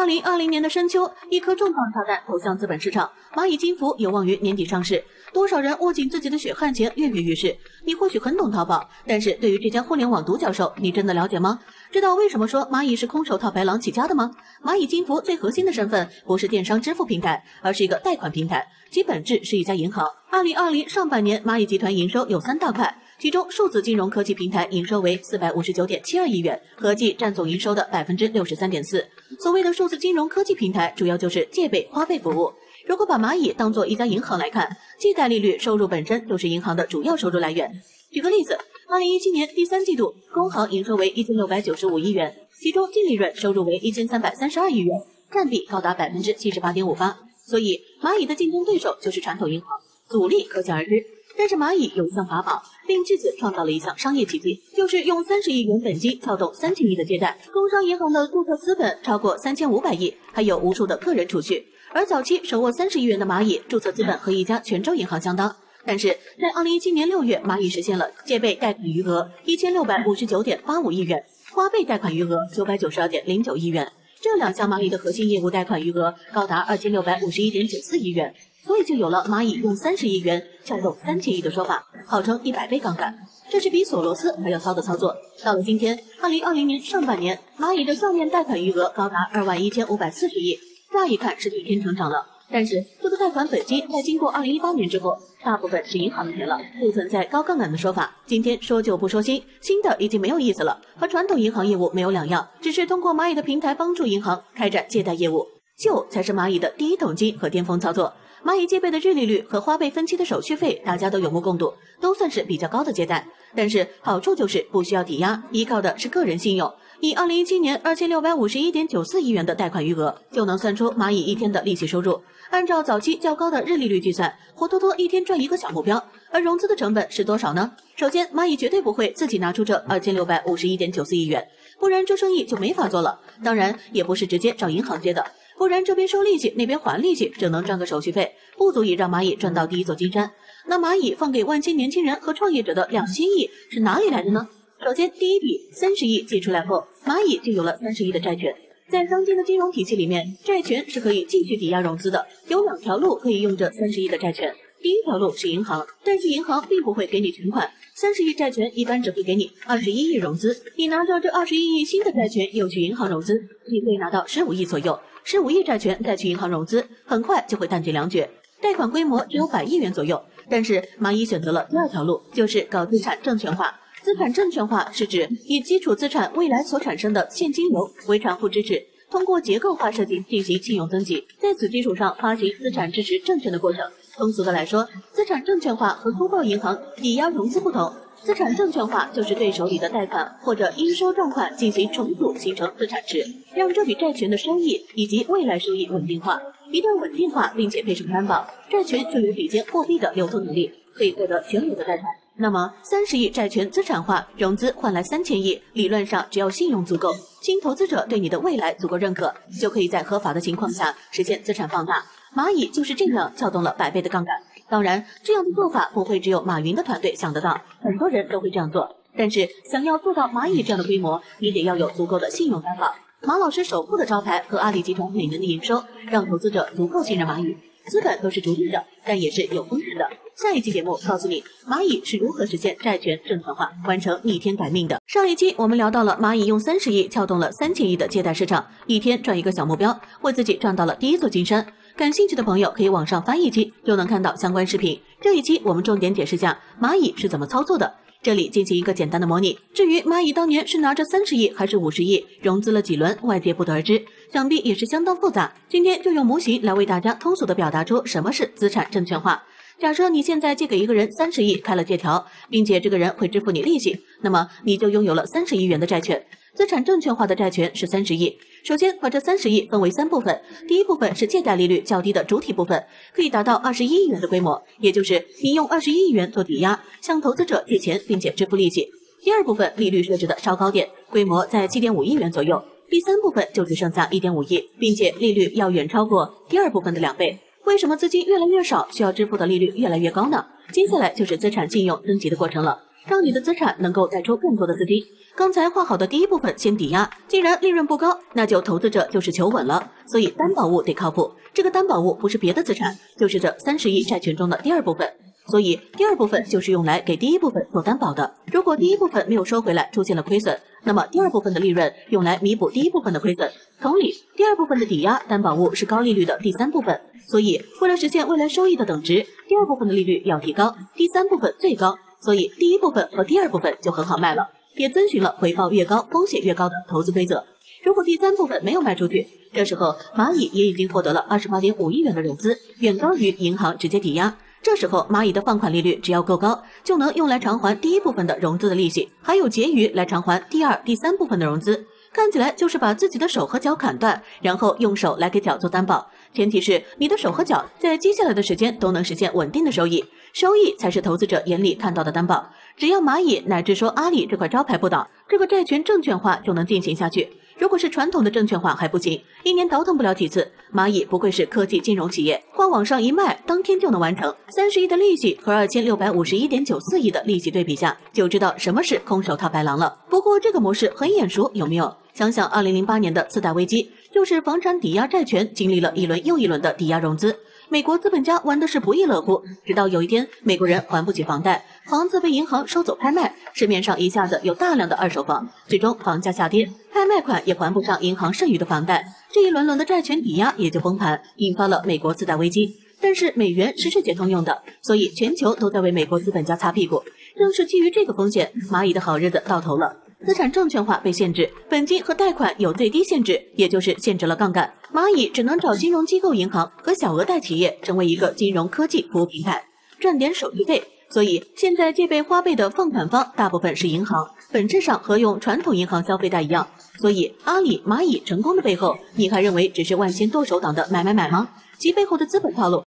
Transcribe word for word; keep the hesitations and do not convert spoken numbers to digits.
二零二零年的深秋，一颗重磅炸弹投向资本市场，蚂蚁金服有望于年底上市。多少人握紧自己的血汗钱，跃跃欲试。你或许很懂淘宝，但是对于这家互联网独角兽，你真的了解吗？知道为什么说蚂蚁是空手套白狼起家的吗？蚂蚁金服最核心的身份不是电商支付平台，而是一个贷款平台，其本质是一家银行。二零二零上半年，蚂蚁集团营收有三大块。其中，数字金融科技平台营收为四百五十九点七二亿元，合计占总营收的百分之六十三点四。所谓的数字金融科技平台，主要就是借呗、花呗服务。如果把蚂蚁当做一家银行来看，借贷利率收入本身就是银行的主要收入来源。举个例子，二零一七年第三季度，工行营收为一千六百九十五亿元，其中净利润收入为一千三百三十二亿元，占比高达百分之七十八点五八。所以，蚂蚁的竞争对手就是传统银行，阻力可想而知。但是蚂蚁有一项法宝，并至此创造了一项商业奇迹，就是用三十亿元本金撬动三千亿的借贷。工商银行的注册资本超过三千五百亿，还有无数的个人储蓄。而早期手握三十亿元的蚂蚁，注册资本和一家泉州银行相当。但是在二零一七年六月，蚂蚁实现了借呗贷款余额一千六百五十九点八五亿元，花呗贷款余额九百九十二点零九亿元。这两项蚂蚁的核心业务贷款余额高达二千六百五十一点九四亿元。所以就有了蚂蚁用三十亿元撬动三千亿的说法，号称一百倍杠杆，这是比索罗斯还要骚的操作。到了今天，二零二零年上半年，蚂蚁的账面贷款余额高达二万一千五百四十亿，乍一看是逆天成长了。但是这个贷款本金在经过二零一八年之后，大部分是银行的钱了，不存在高杠杆的说法。今天说旧不说新，新的已经没有意思了，和传统银行业务没有两样，只是通过蚂蚁的平台帮助银行开展借贷业务，旧才是蚂蚁的第一桶金和巅峰操作。蚂蚁借呗的日利率和花呗分期的手续费，大家都有目共睹，都算是比较高的借贷。但是好处就是不需要抵押，依靠的是个人信用。以二零一七年二千六百五十一点九四亿元的贷款余额，就能算出蚂蚁一天的利息收入。按照早期较高的日利率计算，活脱脱一天赚一个小目标。而融资的成本是多少呢？首先，蚂蚁绝对不会自己拿出这二千六百五十一点九四亿元，不然这生意就没法做了。当然，也不是直接找银行借的。不然这边收利息，那边还利息，只能赚个手续费，不足以让蚂蚁赚到第一座金山。那蚂蚁放给万千年轻人和创业者的两千亿是哪里来的呢？首先，第一笔三十亿借出来后，蚂蚁就有了三十亿的债权。在当今的金融体系里面，债权是可以继续抵押融资的，有两条路可以用这三十亿的债权。第一条路是银行，但是银行并不会给你全款，三十亿债权一般只会给你二十一亿融资。你拿着这二十一亿新的债权又去银行融资，你可以拿到十五亿左右。十五亿债权再去银行融资，很快就会弹尽粮绝，贷款规模只有百亿元左右。但是蚂蚁选择了第二条路，就是搞资产证券化。资产证券化是指以基础资产未来所产生的现金流为偿付支持，通过结构化设计进行信用增级，在此基础上发行资产支持证券的过程。通俗的来说，资产证券化和粗暴银行抵押融资不同。资产证券化就是对手里的贷款或者应收账款进行重组，形成资产池，让这笔债权的收益以及未来收益稳定化。一旦稳定化并且配上担保，债权就有比肩货币的流通能力，可以获得全额的贷款。那么三十亿债权资产化融资换来三千亿，理论上只要信用足够，新投资者对你的未来足够认可，就可以在合法的情况下实现资产放大。蚂蚁就是这样撬动了百倍的杠杆。当然，这样的做法不会只有马云的团队想得到，很多人都会这样做。但是想要做到蚂蚁这样的规模，你得要有足够的信用担保。马老师首富的招牌和阿里集团每年的营收，让投资者足够信任蚂蚁。资本都是逐利的，但也是有风险的。下一期节目告诉你，蚂蚁是如何实现债权证券化，完成逆天改命的。上一期我们聊到了蚂蚁用三十亿撬动了三千亿的借贷市场，一天赚一个小目标，为自己赚到了第一座金山。感兴趣的朋友可以往上翻一期，就能看到相关视频。这一期我们重点解释下蚂蚁是怎么操作的，这里进行一个简单的模拟。至于蚂蚁当年是拿着三十亿还是五十亿，融资了几轮，外界不得而知，想必也是相当复杂。今天就用模型来为大家通俗的表达出什么是资产证券化。假设你现在借给一个人三十亿，开了借条，并且这个人会支付你利息，那么你就拥有了三十亿元的债权。资产证券化的债权是三十亿。首先把这三十亿分为三部分，第一部分是借贷利率较低的主体部分，可以达到二十一亿元的规模，也就是你用二十一亿元做抵押，向投资者借钱并且支付利息。第二部分利率设置的稍高点，规模在七点五亿元左右。第三部分就只剩下一点五亿，并且利率要远超过第二部分的两倍。为什么资金越来越少，需要支付的利率越来越高呢？接下来就是资产信用增级的过程了。 让你的资产能够带出更多的资金。刚才画好的第一部分先抵押，既然利润不高，那就投资者就是求稳了，所以担保物得靠谱。这个担保物不是别的资产，就是这三十亿债权中的第二部分。所以第二部分就是用来给第一部分做担保的。如果第一部分没有收回来，出现了亏损，那么第二部分的利润用来弥补第一部分的亏损。同理，第二部分的抵押担保物是高利率的第三部分。所以为了实现未来收益的等值，第二部分的利率要提高，第三部分最高。所以第一部分和第二部分就很好卖了，也遵循了回报越高风险越高的投资规则。如果第三部分没有卖出去，这时候蚂蚁也已经获得了 二十八点五亿元的融资，远高于银行直接抵押。这时候蚂蚁的放款利率只要够高，就能用来偿还第一部分的融资的利息，还有结余来偿还第二、第三部分的融资。看起来就是把自己的手和脚砍断，然后用手来给脚做担保。前提是你的手和脚在接下来的时间都能实现稳定的收益，收益才是投资者眼里看到的担保。只要蚂蚁乃至说阿里这块招牌不倒，这个债权证券化就能进行下去。如果是传统的证券化还不行，一年倒腾不了几次。蚂蚁不愧是科技金融企业，挂网上一卖，当天就能完成。三十亿的利息和二千六百五十一点九四亿的利息对比下，就知道什么是空手套白狼了。不过这个模式很眼熟，有没有？想想二零零八年的次贷危机，就是房产抵押债权经历了一轮又一轮的抵押融资。美国资本家玩的是不亦乐乎，直到有一天美国人还不起房贷，房子被银行收走拍卖，市面上一下子有大量的二手房，最终房价下跌，拍卖款也还不上银行剩余的房贷，这一轮轮的债权抵押也就崩盘，引发了美国次贷危机。但是美元是世界通用的，所以全球都在为美国资本家擦屁股。正是基于这个风险，蚂蚁的好日子到头了。资产证券化被限制，本金和贷款有最低限制，也就是限制了杠杆。蚂蚁只能找金融机构银行和小额贷企业，成为一个金融科技服务平台，赚点手续费。所以现在借呗花呗的放款方大部分是银行，本质上和用传统银行消费贷一样。所以阿里、蚂蚁成功的背后，你还认为只是万千剁手党的买买买吗？其背后的资本套路